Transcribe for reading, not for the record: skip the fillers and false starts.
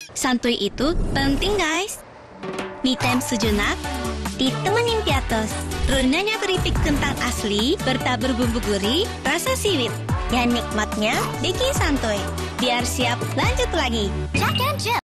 Santuy itu penting, guys. Me time sejenak, ditemenin piatos. Renyahnya keripik kentang asli, bertabur bumbu gurih, rasa siwit. Yang nikmatnya bikin santuy. Biar siap lanjut lagi. Jack and Jill.